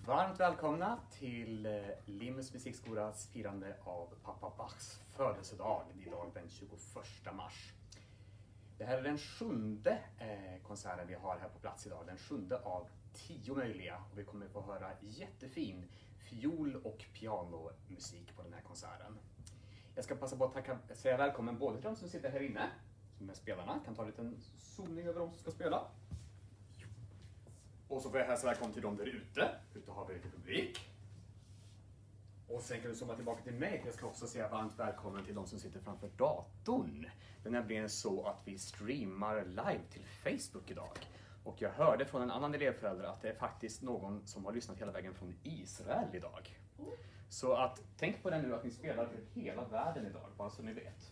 Varmt välkomna till Limmus musikskolas firande av pappa Bachs födelsedag idag den 21 mars. Det här är den 7:e konserten vi har här på plats idag, den 7:e av 10 möjliga. Och vi kommer få höra jättefin fiol- och pianomusik på den här konserten. Jag ska passa på att säga välkommen både till de som sitter här inne, som är spelarna, kan ta en liten zoomning över de som ska spela. Och så får jag hälsa välkommen till dem där ute. Ute har vi lite publik. Och sen kan du zooma tillbaka till mig. Jag ska också säga varmt välkommen till de som sitter framför datorn. Det är nämligen så att vi streamar live till Facebook idag. Och jag hörde från en annan elevförälder att det är faktiskt någon som har lyssnat hela vägen från Israel idag. Så att tänk på det nu att ni spelar för hela världen idag, bara så ni vet.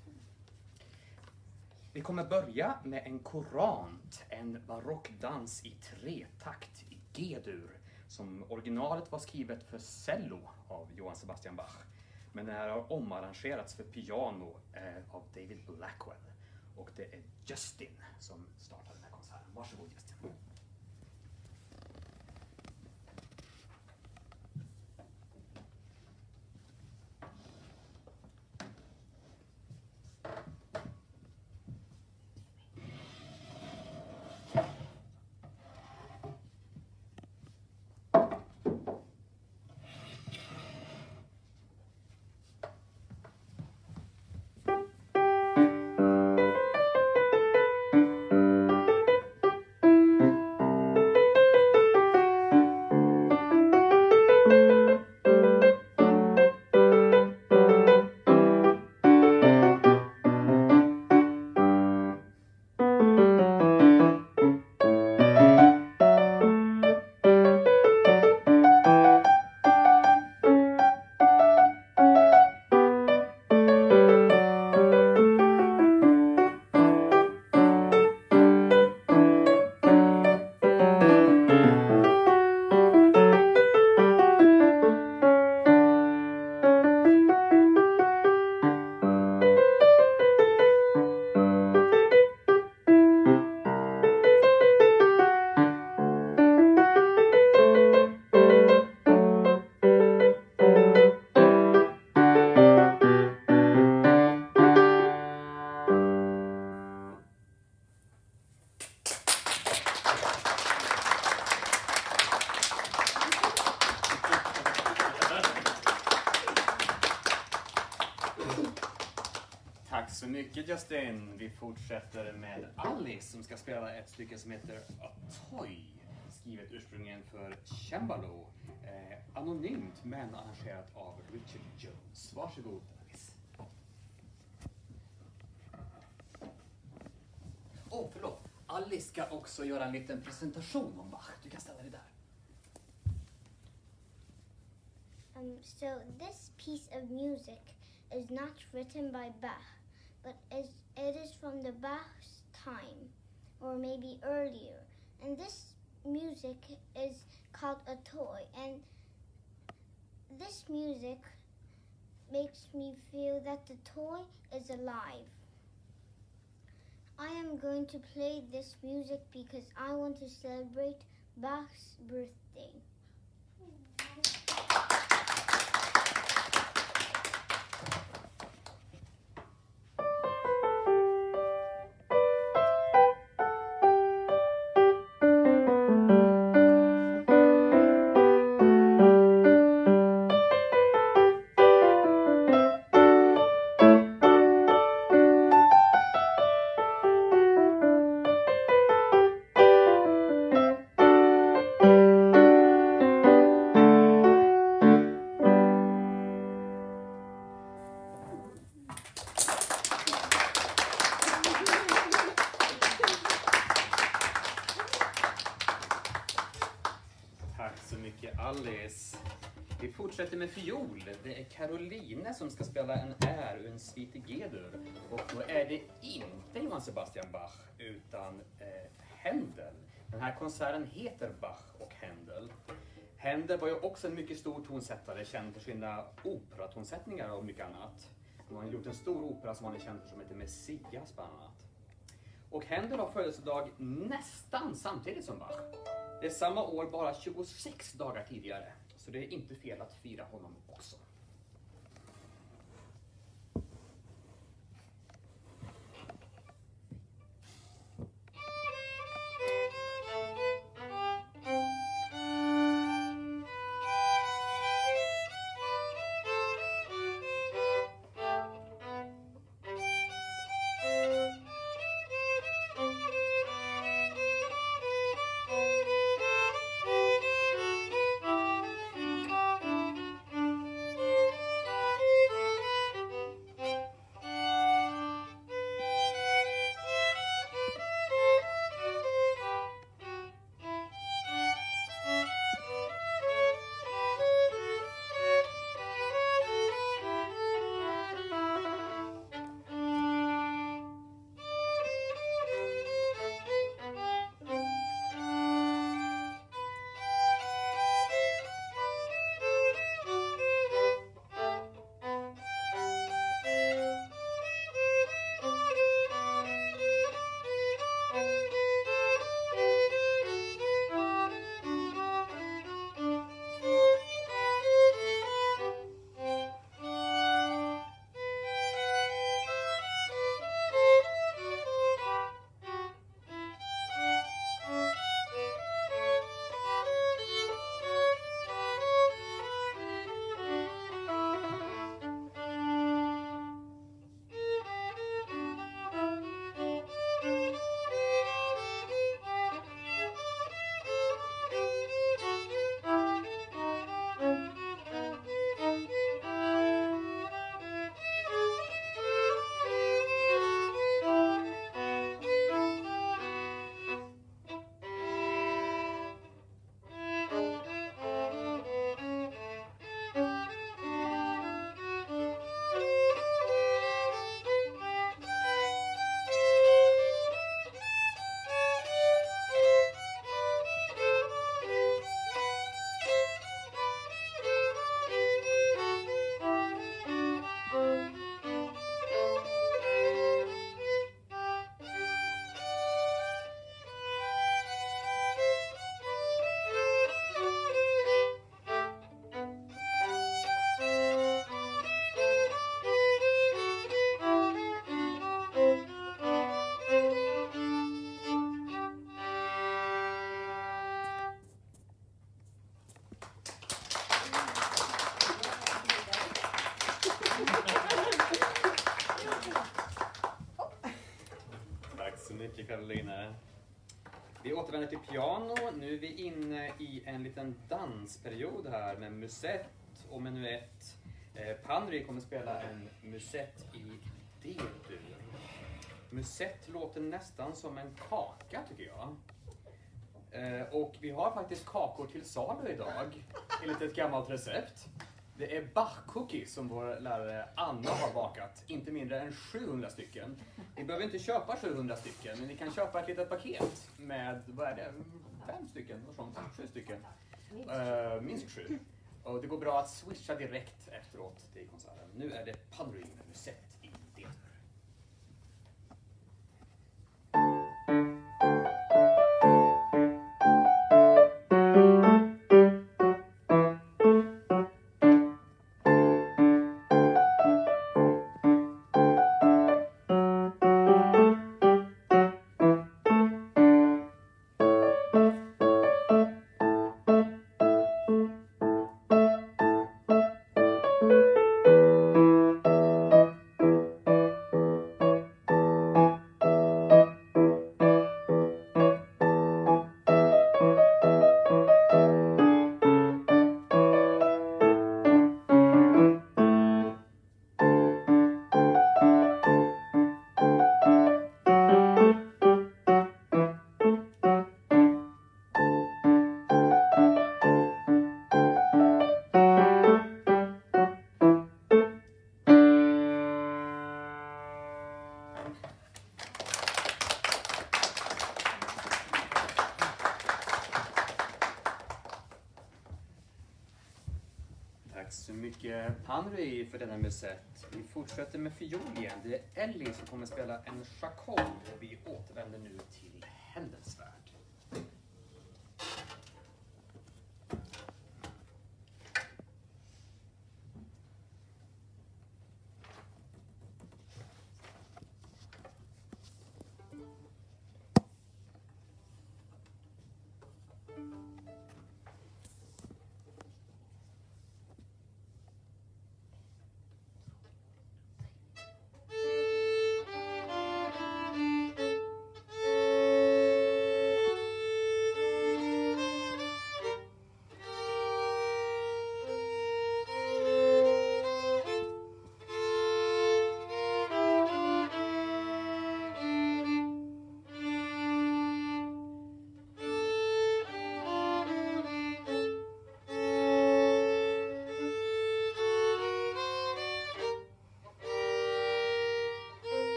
Vi kommer börja med en korant, en barockdans i 3-takt i G-dur, som originalet var skrivet för cello av Johann Sebastian Bach. Men den här har omarrangerats för piano av David Blackwell. Och det är Justin som startar den här konserten. Varsågod Justin. Tack så mycket Justin. Vi fortsätter med Alice som ska spela ett stycke som heter A Toy. Skrivet ursprungligen för cembalo. Anonymt men arrangerat av Richard Jones. Varsågod Alice. Förlåt. Alice ska också göra en liten presentation om Bach. Du kan ställa dig där. So this piece of music is not written by Bach, but it is from the Bach's time, or maybe earlier. And this music is called A Toy, and this music makes me feel that the toy is alive. I am going to play this music because I want to celebrate Bach's birthday. Alice. Vi fortsätter med fiol. Det är Caroline som ska spela en ur en svit i G-dur. Och då är det inte Johann Sebastian Bach utan Händel. Den här konserten heter Bach och Händel. Händel var ju också en mycket stor tonsättare, känd för sina operatonsättningar och mycket annat. Han har gjort en stor opera som han är känd för som heter Messias bland annat. Och Händel har födelsedag nästan samtidigt som Bach. Det är samma år, bara 26 dagar tidigare. Så det är inte fel att fira honom också. mycket, Karolina. Vi återvänder till piano. Nu är vi inne i en liten dansperiod här med musett och menuett. Panry kommer spela en musett i D-dur. Musett låter nästan som en kaka, tycker jag. Och vi har faktiskt kakor till salu idag, enligt ett gammalt recept. Det är Bach-cookies som vår lärare Anna har bakat. Inte mindre än 700 stycken. Ni behöver inte köpa 700 stycken, men ni kan köpa ett litet paket med, vad är det, 5 stycken, och sånt, 7 stycken. Minst 7. Och det går bra att swisha direkt efteråt till konserten. Nu är det Panry med musett i D-dur. Tack så mycket, Panry, för denna musett. Vi fortsätter med fiol igen. Det är Ellie som kommer spela en chaconne och vi återvänder nu till Händelsvärld.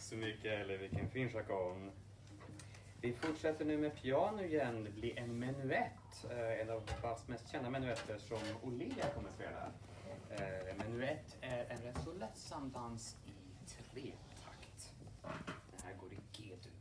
så mycket, eller vilken fin jargong. Vi fortsätter nu med piano igen. Det blir en menuett. En av Bachs mest kända menuetter som Olivia kommer att spela. Menuett är en rätt så lättsam dans i 3-takt. Det här går i G-dur.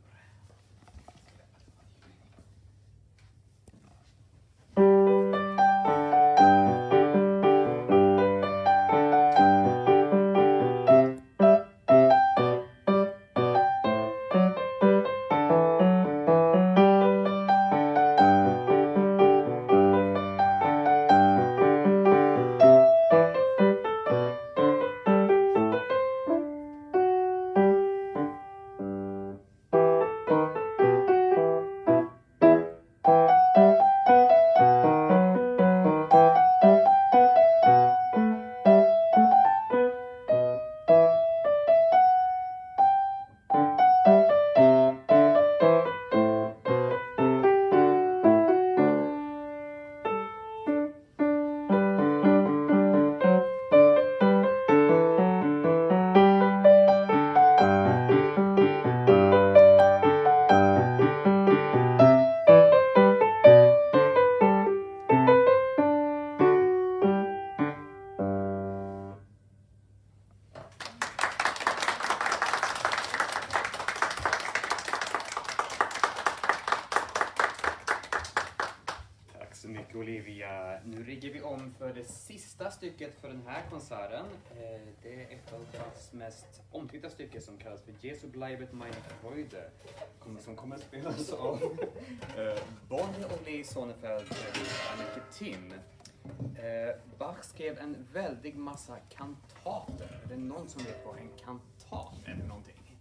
Olivia. Nu riggar vi om för det sista stycket för den här konserten. Det är ett av Bachs mest omtyckta stycken som kallas för Jesu bleibet meine Freude. Som kommer att spelas av Bonnie och Lee Sonnefeld och Anneke Tim. Bach skrev en väldig massa kantater. Är det någon som vet vad en kantat är för någonting?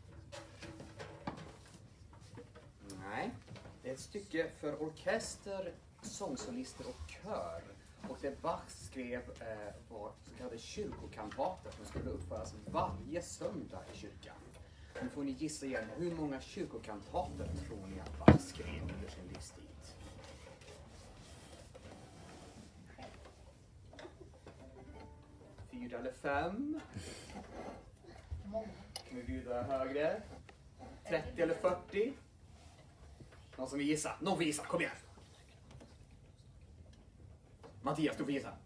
Nej. Det är ett stycke för orkester, sångsolister och kör. Och det Bach skrev var så kallade kyrkokantater som skulle uppföras varje söndag i kyrkan. Nu får ni gissa igen, hur många kyrkokantater tror ni att Bach skrev under sin livstid? 4 eller 5? Kan vi bjuda högre? 30 eller 40? Någon som vill gissa? Någon vill gissa, kom igen! Mattias, du får gissa.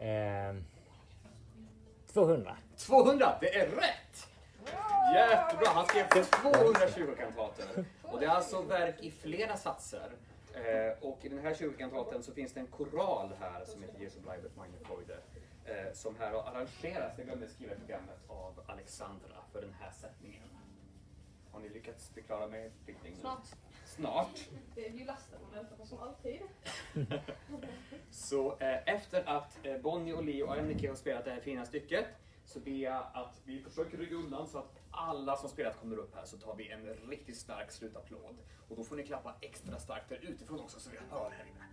200. 200, det är rätt! Jättebra, han skrev 200 kyrkokantater. Och det är alltså verk i flera satser. Och i den här kyrkokantaten så finns det en koral här som heter Jesu bleibet meine Freude. Som här har arrangerats, det glömde skriva i programmet, av Alexandra för den här sättningen. Har ni lyckats bli klara med riktningen? Snart. Det är ju lasten man väntar på som alltid. Så efter att Bonnie och Lee och Anneke har spelat det här fina stycket så ber jag att vi försöker rygga undan så att alla som spelat kommer upp här, så tar vi en riktigt stark slutapplåd. Och då får ni klappa extra starkt där utifrån också så vi hör här inne.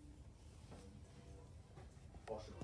Varsågod.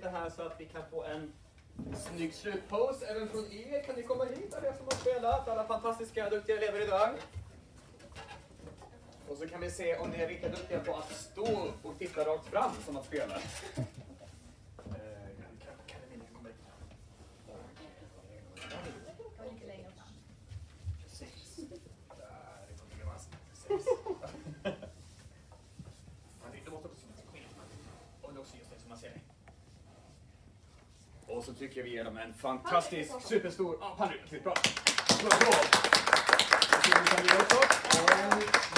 lite här så att vi kan få en snygg slutpose. Även från er kan ni komma hit, alla som har spelat, alla fantastiska duktiga elever idag. Och så kan vi se om ni är riktigt duktiga på att stå och titta rakt fram som att spela. Precis. Där, det kommer vara precis. Det måste också komma in. Och det är också just det som man ser. Och så tycker vi ger dem en fantastisk, superstor... Ja, Panry, bra. Bra. Så kan vi också.